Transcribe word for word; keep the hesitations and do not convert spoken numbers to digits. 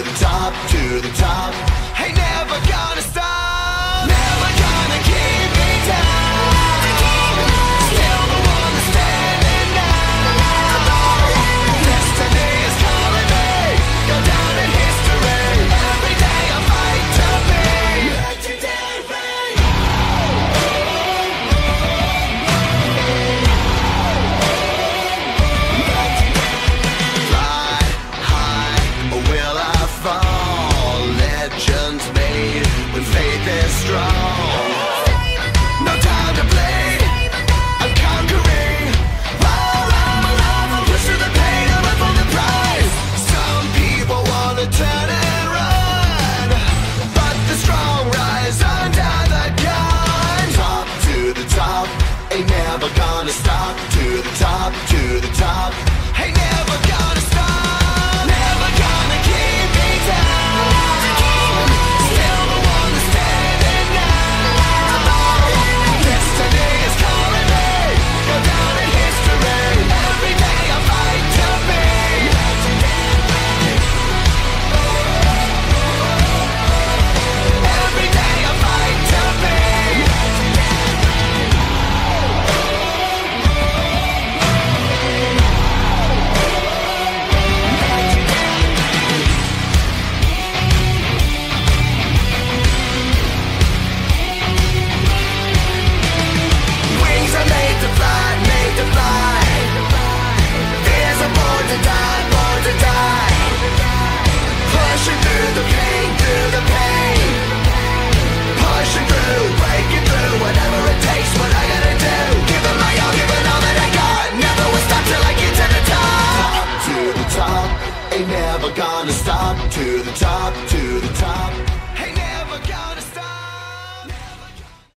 the top, to the top. Ain't never gonna stop, never gonna keep me down. Still the one that's standing now. Destiny is calling me, go down in history. Every day I fight to be legendary. Fly high, or will I fall? Legends made when faith is strong. No time to play, I'm conquering. Roll, roll, roll, push through the pain, I run for the prize. Some people wanna turn and run, but the strong rise under the gun. Top to the top, ain't never gonna stop. To the top, to the top, ain't never gonna stop, never gonna keep me down. Still the one that's standing now. Destiny is calling me, go down in history. Every day I fight to be legendary. Every day I fight to be wings are made to fly, made to fly. Fears are born to die, born to die. Pushing through the pain, through the pain. Pushing through, breaking through, whatever it takes, what I gotta do. Giving my all, giving all that I got. Never will stop till I get to the top. Top to the top, ain't never gonna stop. To the top, to